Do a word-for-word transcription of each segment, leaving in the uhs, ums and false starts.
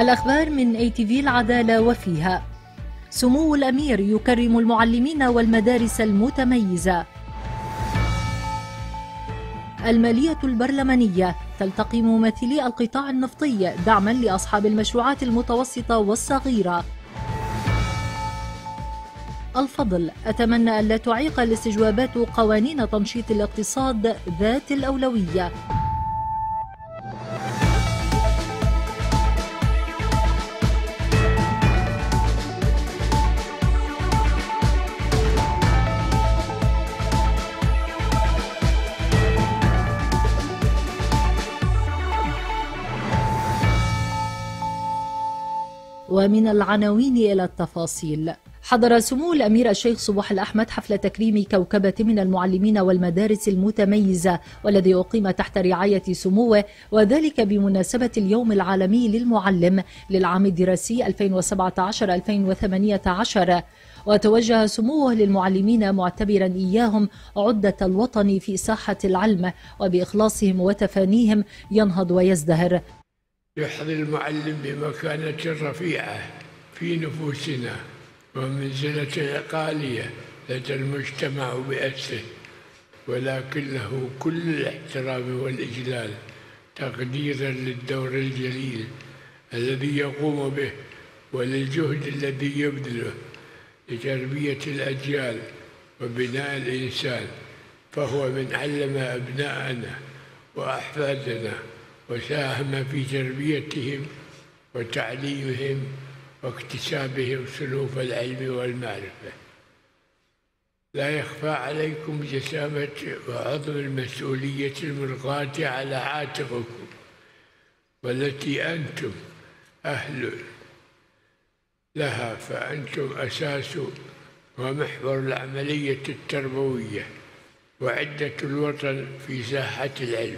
الأخبار من اي تي في العدالة وفيها: سمو الأمير يكرم المعلمين والمدارس المتميزة. المالية البرلمانية تلتقي ممثلي القطاع النفطي دعما لأصحاب المشروعات المتوسطة والصغيرة. الفضل: أتمنى ألا تعيق الاستجوابات قوانين تنشيط الاقتصاد ذات الأولوية. ومن العناوين إلى التفاصيل. حضر سمو الأمير الشيخ صباح الأحمد حفل تكريم كوكبة من المعلمين والمدارس المتميزة، والذي أقيم تحت رعاية سموه، وذلك بمناسبة اليوم العالمي للمعلم للعام الدراسي ألفين وسبعة عشر ألفين وثمانية عشر. وتوجه سموه للمعلمين معتبرا إياهم عدة الوطن في ساحة العلم، وبإخلاصهم وتفانيهم ينهض ويزدهر. يحظى المعلم بمكانة رفيعة في نفوسنا ومنزلة عالية لدى المجتمع بأسره، ولكن له كل الاحترام والإجلال تقديرا للدور الجليل الذي يقوم به وللجهد الذي يبذله لتربية الأجيال وبناء الإنسان، فهو من علم أبناءنا وأحفادنا وساهم في تربيتهم وتعليمهم واكتسابهم صنوف العلم والمعرفة. لا يخفى عليكم جسامة وعظم المسؤولية الملقاة على عاتقكم، والتي أنتم أهل لها، فأنتم أساس ومحور العملية التربوية وعدة الوطن في ساحة العلم.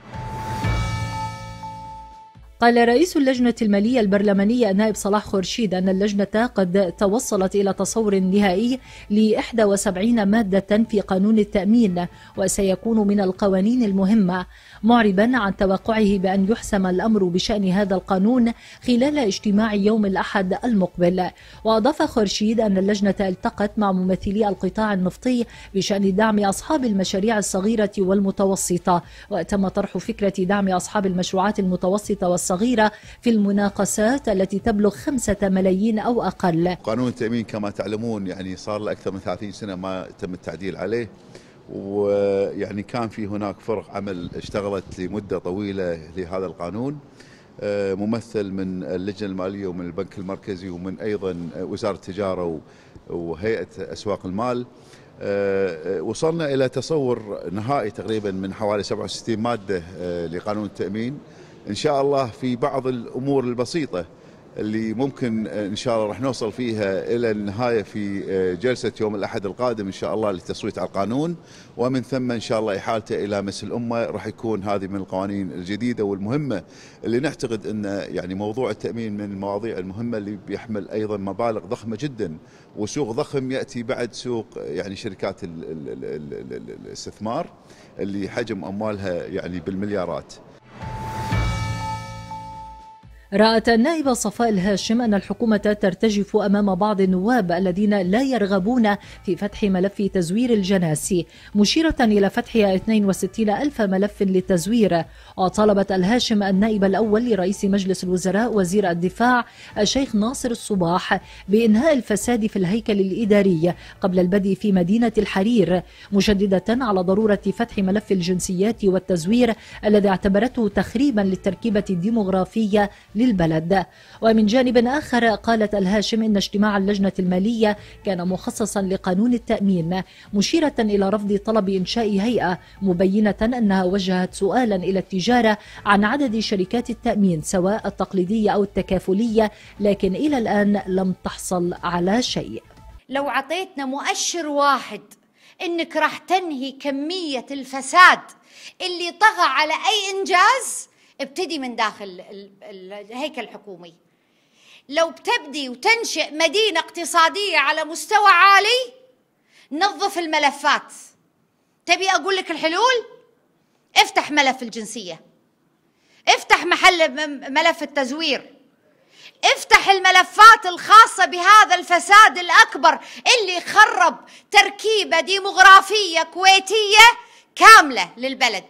قال رئيس اللجنة المالية البرلمانية النائب صلاح خورشيد أن اللجنة قد توصلت إلى تصور نهائي ل إحدى وسبعين مادة في قانون التأمين، وسيكون من القوانين المهمة، معربا عن توقعه بأن يحسم الأمر بشأن هذا القانون خلال اجتماع يوم الأحد المقبل. وأضاف خورشيد أن اللجنة التقت مع ممثلي القطاع النفطي بشأن دعم أصحاب المشاريع الصغيرة والمتوسطة، وتم طرح فكرة دعم أصحاب المشروعات المتوسطة والصغيرة صغيرة في المناقصات التي تبلغ خمسة ملايين أو أقل. قانون التأمين كما تعلمون يعني صار له أكثر من ثلاثين سنة ما تم التعديل عليه، ويعني كان في هناك فرق عمل اشتغلت لمدة طويلة لهذا القانون، ممثل من اللجنة المالية ومن البنك المركزي ومن أيضا وزارة التجارة وهيئة أسواق المال. وصلنا إلى تصور نهائي تقريبا من حوالي سبعة وستين مادة لقانون التأمين. إن شاء الله في بعض الأمور البسيطة اللي ممكن إن شاء الله راح نوصل فيها إلى النهاية في جلسة يوم الأحد القادم إن شاء الله للتصويت على القانون، ومن ثم إن شاء الله إحالته إلى مجلس الأمة. راح يكون هذه من القوانين الجديدة والمهمة اللي نعتقد أن يعني موضوع التأمين من المواضيع المهمة اللي بيحمل أيضا مبالغ ضخمة جدا، وسوق ضخم يأتي بعد سوق يعني شركات الاستثمار اللي حجم أموالها يعني بالمليارات. رأت النائبة صفاء الهاشم أن الحكومة ترتجف أمام بعض النواب الذين لا يرغبون في فتح ملف تزوير الجناسي، مشيرة إلى فتح اثنين وستين ألف ملف للتزوير. وطالبت الهاشم النائب الأول لرئيس مجلس الوزراء وزير الدفاع الشيخ ناصر الصباح بإنهاء الفساد في الهيكل الإداري قبل البدء في مدينة الحرير، مشددة على ضرورة فتح ملف الجنسيات والتزوير الذي اعتبرته تخريبا للتركيبة الديمغرافية للبلد. ومن جانب آخر قالت الهاشم إن اجتماع اللجنة المالية كان مخصصا لقانون التأمين، مشيرة إلى رفض طلب إنشاء هيئة، مبينة أنها وجهت سؤالا إلى التجارة عن عدد شركات التأمين سواء التقليدية أو التكافلية، لكن إلى الآن لم تحصل على شيء. لو عطيتنا مؤشر واحد إنك راح تنهي كمية الفساد اللي طغى على أي إنجاز، ابتدي من داخل الهيكل الحكومي. لو بتبدي وتنشئ مدينة اقتصادية على مستوى عالي، نظف الملفات. تبي أقول لك الحلول؟ افتح ملف الجنسية، افتح محل ملف التزوير، افتح الملفات الخاصة بهذا الفساد الأكبر اللي خرب تركيبة ديموغرافية كويتية كاملة للبلد.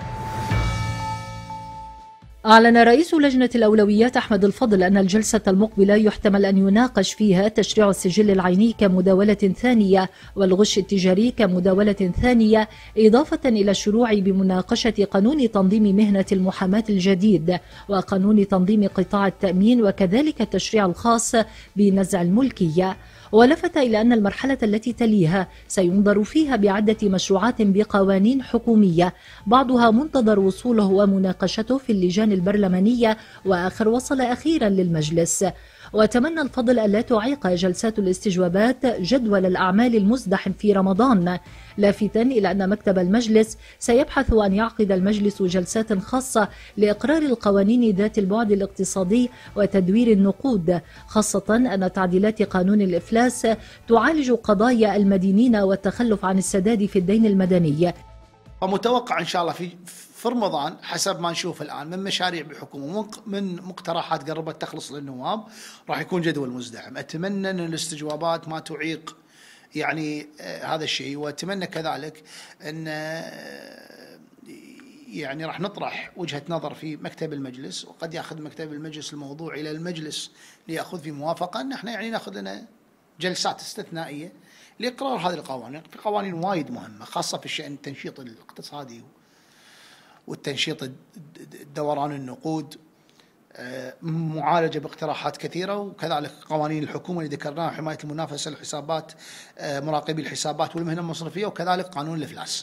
أعلن رئيس لجنة الأولويات أحمد الفضل أن الجلسة المقبلة يحتمل أن يناقش فيها تشريع السجل العيني كمداولة ثانية والغش التجاري كمداولة ثانية، إضافة إلى الشروع بمناقشة قانون تنظيم مهنة المحاماة الجديد وقانون تنظيم قطاع التأمين وكذلك التشريع الخاص بنزع الملكية. ولفت إلى أن المرحلة التي تليها سينظر فيها بعدة مشروعات بقوانين حكومية، بعضها منتظر وصوله ومناقشته في اللجان البرلمانية وآخر وصل أخيرا للمجلس. وتمنى الفضل ألا تعيق جلسات الاستجوابات جدول الأعمال المزدحم في رمضان، لافتا إلى أن مكتب المجلس سيبحث أن يعقد المجلس جلسات خاصة لإقرار القوانين ذات البعد الاقتصادي وتدوير النقود، خاصة أن تعديلات قانون الإفلاس تعالج قضايا المدينين والتخلف عن السداد في الدين المدني. ومتوقع إن شاء الله في في رمضان حسب ما نشوف الآن من مشاريع بحكومة من مقترحات قربت تخلص للنواب راح يكون جدول مزدحم. أتمنى أن الاستجوابات ما تعيق يعني آه هذا الشيء، وأتمنى كذلك أن آه يعني راح نطرح وجهة نظر في مكتب المجلس، وقد يأخذ مكتب المجلس الموضوع إلى المجلس ليأخذ في موافقة أن احنا يعني نأخذ لنا جلسات استثنائية لإقرار هذه القوانين. في قوانين وايد مهمة خاصة في الشأن التنشيط الاقتصادي والتنشيط دوران النقود، معالجة باقتراحات كثيرة، وكذلك قوانين الحكومة اللي ذكرناها، حماية المنافسة، الحسابات، مراقبي الحسابات والمهنة المصرفية، وكذلك قانون الإفلاس.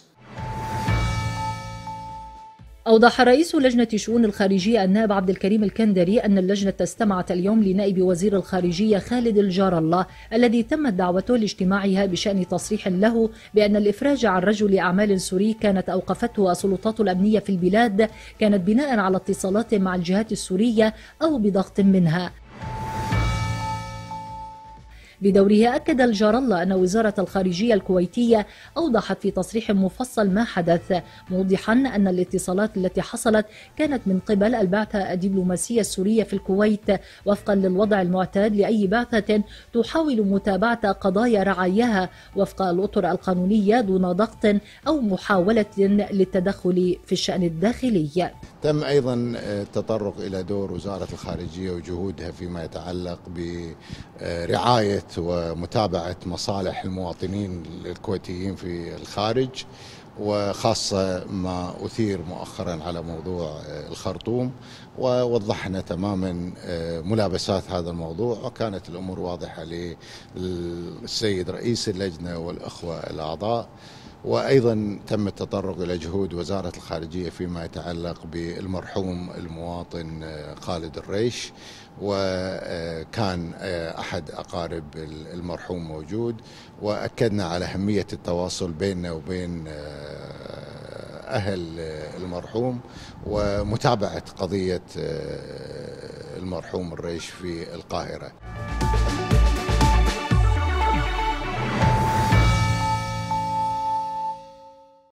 أوضح رئيس لجنة شؤون الخارجية النائب عبد الكريم الكندري أن اللجنة استمعت اليوم لنائب وزير الخارجية خالد الجار الله الذي تمت دعوته لاجتماعها بشأن تصريح له بأن الإفراج عن رجل أعمال سوري كانت أوقفته السلطات الأمنية في البلاد كانت بناء على اتصالات مع الجهات السورية أو بضغط منها. بدوره أكد الجار الله أن وزارة الخارجية الكويتية أوضحت في تصريح مفصل ما حدث، موضحا أن الاتصالات التي حصلت كانت من قبل البعثة الدبلوماسية السورية في الكويت وفقا للوضع المعتاد لأي بعثة تحاول متابعة قضايا رعاياها وفق الأطر القانونية دون ضغط أو محاولة للتدخل في الشأن الداخلي. تم أيضا التطرق إلى دور وزارة الخارجية وجهودها فيما يتعلق برعاية ومتابعة مصالح المواطنين الكويتيين في الخارج، وخاصة ما أثير مؤخرا على موضوع الخرطوم، ووضحنا تماما ملابسات هذا الموضوع، وكانت الأمور واضحة للسيد رئيس اللجنة والأخوة الأعضاء. وأيضا تم التطرق إلى جهود وزارة الخارجية فيما يتعلق بالمرحوم المواطن خالد الريش، وكان أحد أقارب المرحوم موجود، وأكدنا على أهمية التواصل بيننا وبين أهل المرحوم ومتابعة قضية المرحوم الريش في القاهرة.